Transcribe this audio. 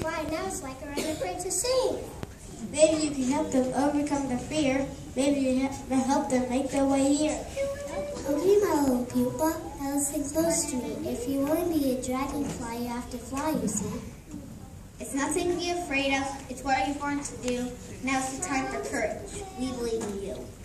fly, now it's like I'm afraid to sing. Maybe you can help them overcome their fear. Maybe you can help them make their way here. Okay, my little pupa, now listen close to me. If you want to be a dragonfly, you have to fly, you see. It's nothing to be afraid of. It's what you're born to do. Now it's the time for courage. We believe in you.